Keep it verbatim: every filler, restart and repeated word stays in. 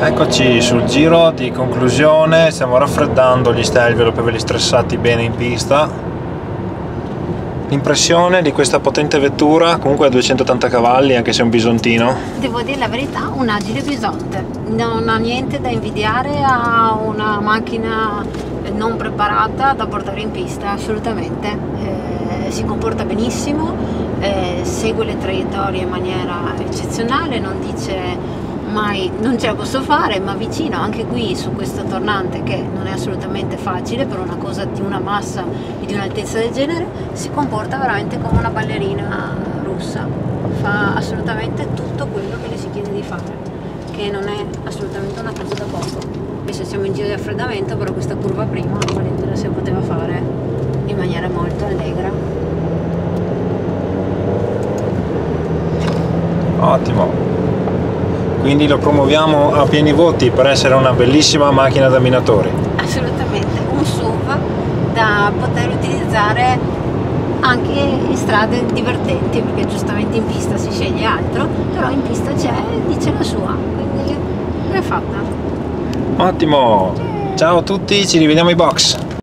Eccoci sul giro di conclusione, stiamo raffreddando gli stelvio per averli stressati bene in pista. L'impressione di questa potente vettura, comunque a duecentottanta cavalli, anche se è un bisontino. Devo dire la verità, un agile bisonte, non ha niente da invidiare a una macchina non preparata da portare in pista, assolutamente. Eh, si comporta benissimo, eh, segue le traiettorie in maniera eccezionale, non dice mai non ce la posso fare, ma vicino anche qui su questo tornante, che non è assolutamente facile per una cosa di una massa e di un'altezza del genere, si comporta veramente come una ballerina russa, fa assolutamente tutto quello che le si chiede di fare, che non è assolutamente una cosa da poco. Adesso siamo in giro di raffreddamento, però questa curva prima volendela si poteva fare in maniera molto allegra. Ottimo, quindi lo promuoviamo a pieni voti per essere una bellissima macchina da minatori. Assolutamente, un S U V da poter utilizzare anche in strade divertenti, perché giustamente in pista si sceglie altro, però in pista c'è, dice la sua, quindi l'è fatta. Ottimo, ciao a tutti, ci rivediamo ai box.